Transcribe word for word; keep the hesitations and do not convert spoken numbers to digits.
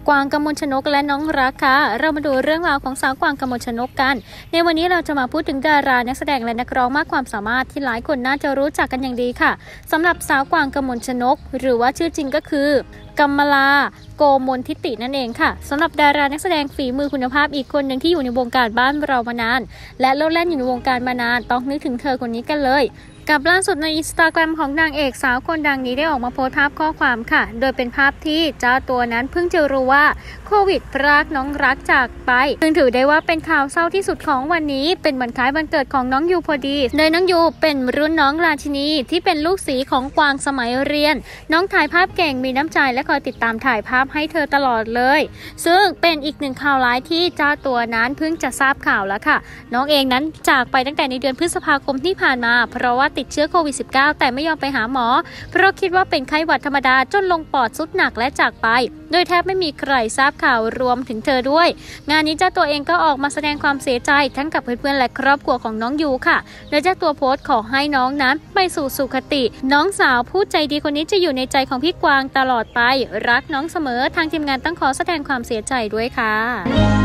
กวางกมลชนกและน้องรักค่ะเรามาดูเรื่องราวของสาวกวางกมลชนกกันในวันนี้เราจะมาพูดถึงดารานักแสดงและนักร้องมากความสามารถที่หลายคนน่าจะรู้จักกันอย่างดีค่ะสำหรับสาวกวางกมลชนกหรือว่าชื่อจริงก็คือกำมลาโกมลทิตินั่นเองค่ะสำหรับดารานักแสดงฝีมือคุณภาพอีกคนหนึ่งที่อยู่ในวงการบ้านเรามานานและโลดแล่นอยู่ในวงการมานานต้องนึกถึงเธอคนนี้กันเลยกับล่าสุดในอินสตาแกรมของนางเอกสาวคนดังนี้ได้ออกมาโพสต์ภาพข้อความค่ะโดยเป็นภาพที่เจ้าตัวนั้นเพิ่งจะรู้ว่าโควิดพรากน้องรักจากไปซึ่งถือได้ว่าเป็นข่าวเศร้าที่สุดของวันนี้เป็นวันคล้ายวันเกิดของน้องยูพอดีโดยน้องยูเป็นรุ่นน้องราชินีที่เป็นลูกสีของกวางสมัยเรียนน้องถ่ายภาพเก่งมีน้ำใจและคอยติดตามถ่ายภาพให้เธอตลอดเลยซึ่งเป็นอีกหนึ่งข่าวร้ายที่เจ้าตัวนั้นเพิ่งจะทราบข่าวแล้วค่ะน้องเองนั้นจากไปตั้งแต่ในเดือนพฤษภาคมที่ผ่านมาเพราะว่าติดเชื้อโควิด สิบเก้า แต่ไม่ยอมไปหาหมอเพราะคิดว่าเป็นไข้หวัดธรรมดาจนลงปอดสุดหนักและจากไปโดยแทบไม่มีใครทราบข่าวรวมถึงเธอด้วยงานนี้เจ้าตัวเองก็ออกมาแสดงความเสียใจทั้งกับเพื่อนๆและครอบครัวของน้องยูค่ะโดยเจ้าตัวโพสต์ขอให้น้องนั้นไปสู่สุคติน้องสาวผู้ใจดีคนนี้จะอยู่ในใจของพี่กวางตลอดไปรักน้องเสมอทางทีมงานต้องขอแสดงความเสียใจด้วยค่ะ